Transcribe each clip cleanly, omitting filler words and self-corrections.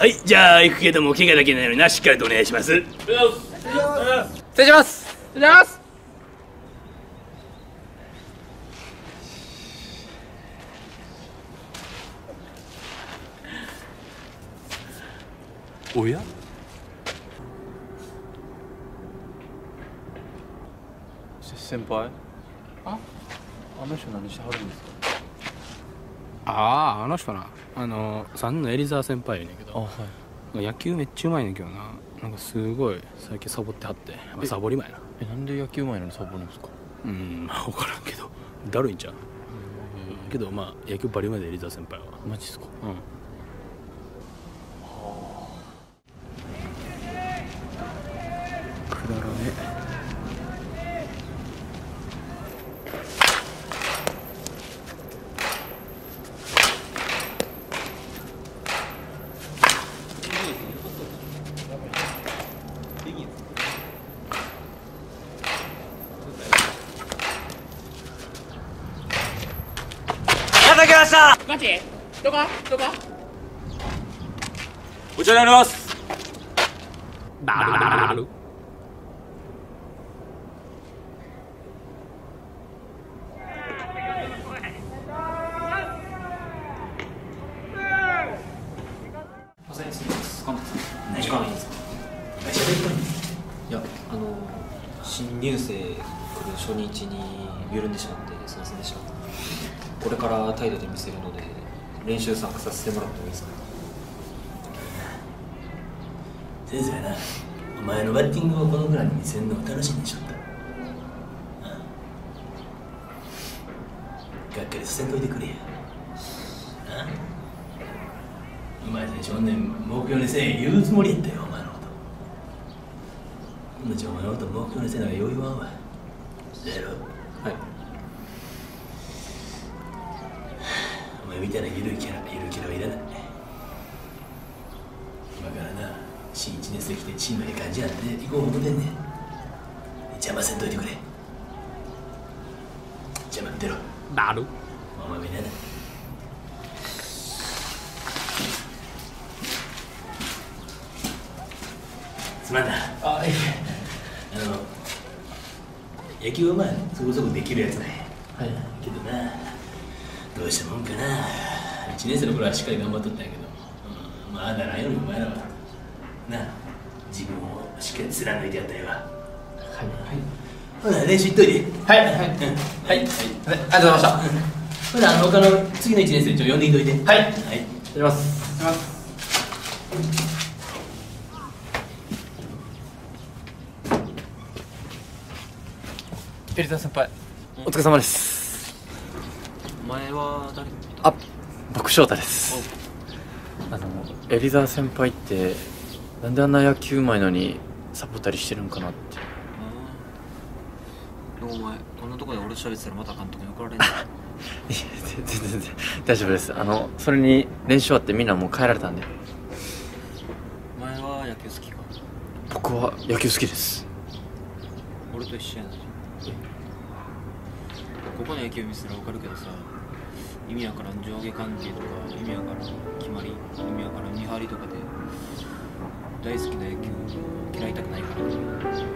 はい、じゃあ行くけども怪我だけないのにな、しっかりとお願いします。失礼します。失礼します。 おや？ 先輩？あの人何してはるんですか？ あの人な、3のエリザー先輩やねんけど、野球めっちゃうまいねんけどな。なんかすごい最近サボってはって、サボり前な。 なんで野球うまいのにサボるんですか？ 分からんけどだるいんちゃうけど、まあ野球バリうまいでエリザー先輩は。 マジっすか？くだらね。 叩きました。 マジ？どこ？ こちらになります。 バル時間いいですか？いや、新入生来る初日に緩んでしまってすいませんでした。これから態度で見せるので練習参加させてもらってもいいですか？ 先生はな、お前のバッティングをこのクラに見せるのを楽しみにしとった。がっかりさせんといてくれや。うまい選手おんねん、目標にせえ言うつもりやったよ、お前のこと。今度お前のこと目標にせなが余裕はんわ。やろ？ はい。 お前みたいなゆるキャラはいらない。今からな、新1年生来てチームに感じやって行こう思てんねん。邪魔せんといてくれ。邪魔ってろ。 バルお前みたいな。すまんな。野球はまあそこそこできるやつなんや。 はい。 けどな、どうしたもんかな。1年生の頃はしっかり頑張っとったんやけど、まあならんよりお前らはな、自分をしっかり貫いてやったよわ。ほな練習行っといて。 はい。 はい。 ありがとうございました。 ほな他の次の1年生呼んでいっといて。 はい。 はい。 やります。エリザ先輩、お疲れ様です。 お前は誰？ 僕翔太です。エリザ先輩ってなんであんな野球うまいのにサボったりしてるんかなって。 お前こんなとこで俺と喋ってたらまた監督に怒られるんだ。 全然大丈夫です。それに練習終わってみんなもう帰られたんで。 お前は野球好きか？ 僕は野球好きです。 俺と一緒やな。ここの野球見せたら分かるけどさ、意味わからん上下関係とか意味わからん決まり、意味わからん見張りとかで大好きな野球を嫌いたくないからね。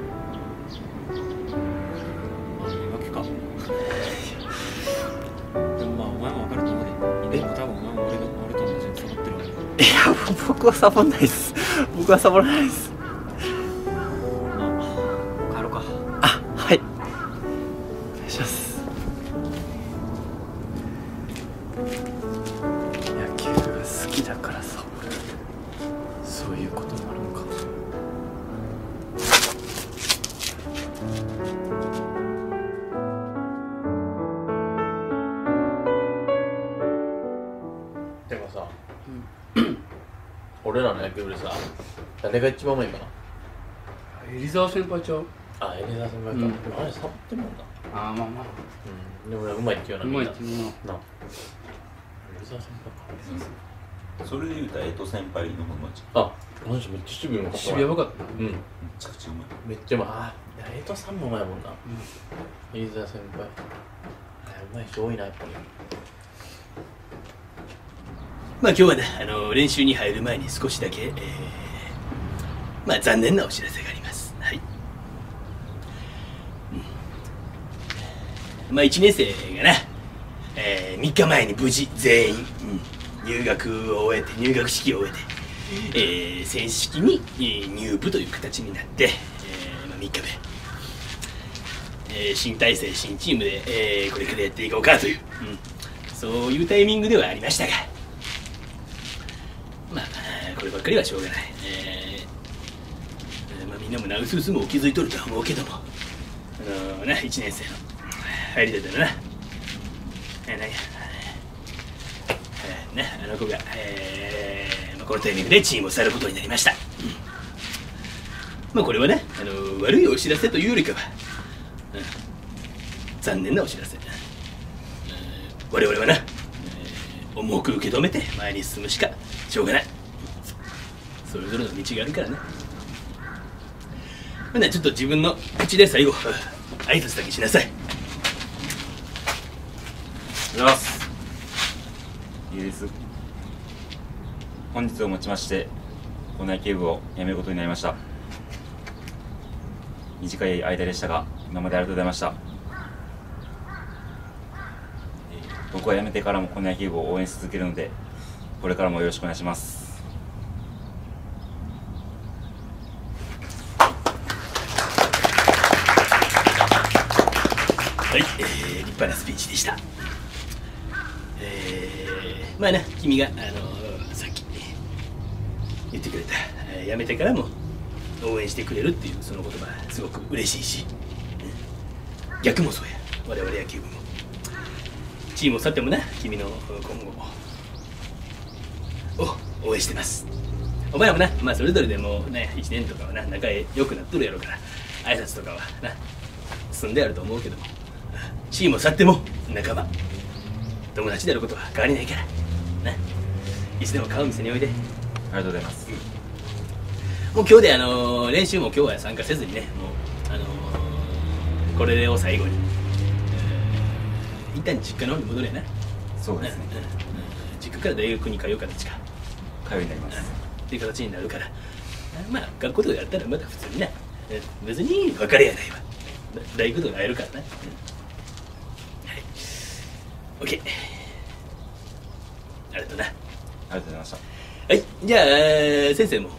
まあ言い訳か。でもまあお前も分かると思うで。今も多分お前も俺と同じにサボってるわけ。 いや、僕はサボんないです。僕はサボらないです。 まあ帰ろうか。 はい。お願いします。野球が好きだからサボる。そういうこともあるのか。でもさ、俺らの野球でさ、誰が一番うまいかな。 エリザー先輩ちゃう？ エリザ先輩か。でもあれサボってるもんな。 まあでもうまいって言うな。 うまいって言うな。 エリザ先輩か。 それで言うたら江戸先輩の方がこの人めっちゃ守備うまかった。 守備やばかったな。 めちゃくちゃうまい。 めっちゃうまい。江戸さんもうまいもんな。エリザ先輩。うまい人多いな、やっぱり。 まあ今日はね、練習に入る前に少しだけ、まあ残念なお知らせがあります。はい。まあ1年生がな、3日前に無事全員、入学を終えて、入学式を終えて、正式に入部という形になって、まあ、3日目、新体制、新チームで、これからやっていこうかという、そういうタイミングではありましたが、まあこればっかりはしょうがない。まあみんなもなうすうすも気づいとるとは思うけども、な1年生の入りだったらな、あの子が、まあ、このタイミングでチームを去ることになりました。まあこれはね、悪いお知らせというよりかは、残念なお知らせ。我々はな、重く受け止めて前に進むしかしょうがない。それぞれの道があるからね。ほなちょっと自分の口で最後挨拶だけしなさい。 おはようございます。いいです。本日をもちまして校内警部を辞めることになりました。短い間でしたが今までありがとうございました。僕は辞めてからも校内警部を応援し続けるのでこれからもよろしくお願いします。 はい、立派なスピーチでした。まあな、君がさっき言ってくれた、辞めてからも応援してくれるっていうその言葉すごく嬉しいし、逆もそうや。我々野球部もチームを去ってもな、君の今後を応援してます。お前らもな、まあそれぞれでもね1年とかはな仲良くなっとるやろうから挨拶とかはな済んであると思うけども、チームを去っても仲間友達であることは変わりないからな。いつでも顔見せにおいで。 ありがとうございます。 もう今日で練習も今日は参加せずにね、もうこれを最後に、一旦実家の方に戻れやな。 そうですね。 実家から大学に通う形か通いになります。 っていう形になるから、まあ学校とかやったらまた普通にな、別に別れやないわ。大学とか会えるからな。はい、OK。ありがとうな。 ありがとうございました。 はい、じゃあ先生も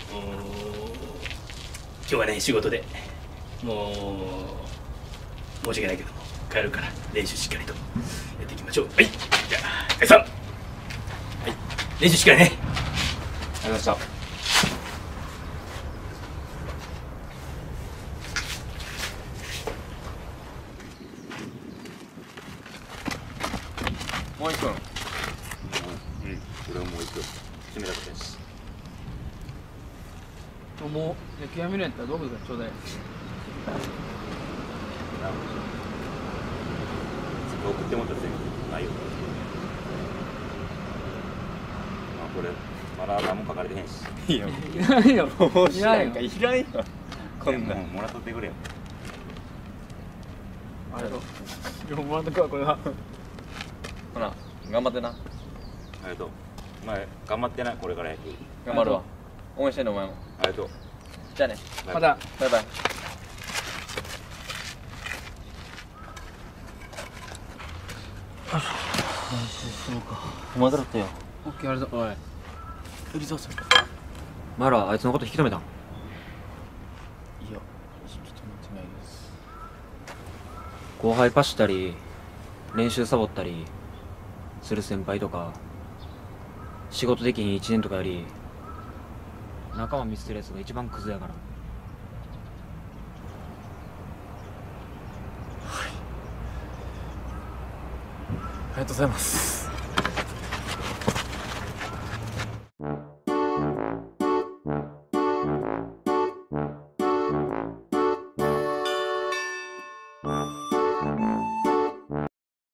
今日はね仕事でもう申し訳ないけども帰るから練習しっかりとやっていきましょう。はい、じゃあ解散。はい、練習しっかりね。 ありがとうございました。 もう一分。 俺はもう一個決めたことやし。 もう野球やめるんやったらどうぞちょうだい。 送ってもらった全部ないよ。まあこれまだ何も書かれてへんし。いやいらんよ。いらんよ。 いらんよ。こんなんもらっとってくれよ。 ありがとう。両方もらっとくわこれは。ほな頑張ってな。 ありがとう。お前頑張ってな、これから野球。 頑張るわ。応援してんのお前も。 ありがとう。 じゃあね。またバイバイ。 そうか。お前だったよ。 オッケーありがとう。おい。 エリザさん。お前らあいつのこと引き止めたん？いや、引き止めてないです。後輩パシったり、練習サボったりする先輩とか、仕事できひん1年とかより仲間見捨てるやつが一番クズやから。 ありがとうございます。